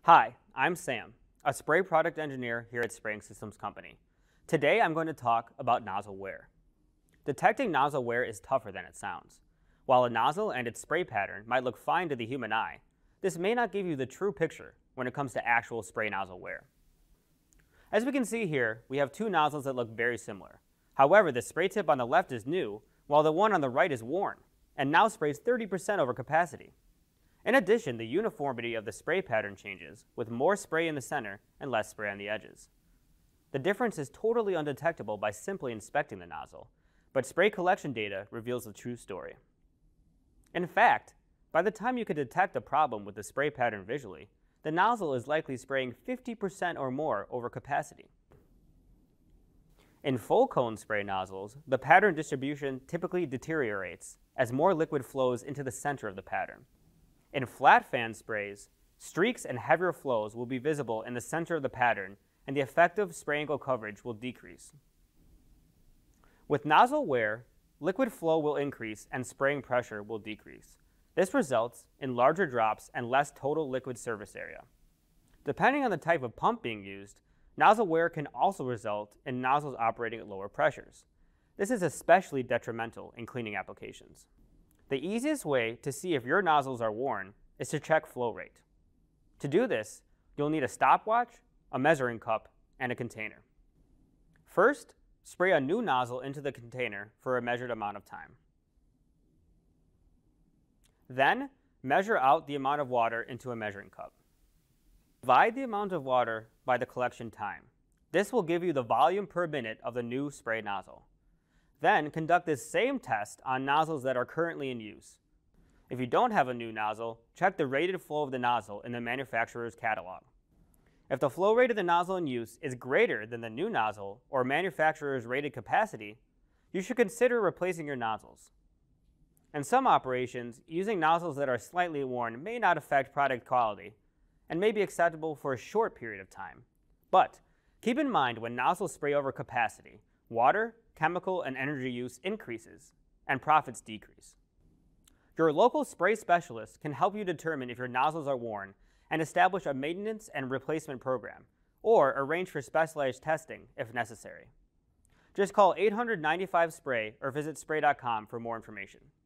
Hi, I'm Sam, a spray product engineer here at Spraying Systems Company. Today I'm going to talk about nozzle wear. Detecting nozzle wear is tougher than it sounds. While a nozzle and its spray pattern might look fine to the human eye, this may not give you the true picture when it comes to actual spray nozzle wear. As we can see here, we have two nozzles that look very similar. However, the spray tip on the left is new, while the one on the right is worn, and now sprays 30% over capacity. In addition, the uniformity of the spray pattern changes, with more spray in the center and less spray on the edges. The difference is totally undetectable by simply inspecting the nozzle, but spray collection data reveals the true story. In fact, by the time you can detect a problem with the spray pattern visually, the nozzle is likely spraying 50% or more over capacity. In full cone spray nozzles, the pattern distribution typically deteriorates as more liquid flows into the center of the pattern. In flat fan sprays, streaks and heavier flows will be visible in the center of the pattern, and the effective spray angle coverage will decrease. With nozzle wear, liquid flow will increase and spraying pressure will decrease. This results in larger drops and less total liquid surface area. Depending on the type of pump being used, nozzle wear can also result in nozzles operating at lower pressures. This is especially detrimental in cleaning applications. The easiest way to see if your nozzles are worn is to check flow rate. To do this, you'll need a stopwatch, a measuring cup, and a container. First, spray a new nozzle into the container for a measured amount of time. Then, measure out the amount of water into a measuring cup. Divide the amount of water by the collection time. This will give you the volume per minute of the new spray nozzle. Then conduct this same test on nozzles that are currently in use. If you don't have a new nozzle, check the rated flow of the nozzle in the manufacturer's catalog. If the flow rate of the nozzle in use is greater than the new nozzle or manufacturer's rated capacity, you should consider replacing your nozzles. In some operations, using nozzles that are slightly worn may not affect product quality and may be acceptable for a short period of time. But keep in mind when nozzles spray over capacity, water, chemical, and energy use increases, and profits decrease. Your local spray specialist can help you determine if your nozzles are worn and establish a maintenance and replacement program, or arrange for specialized testing if necessary. Just call 895-SPRAY or visit spray.com for more information.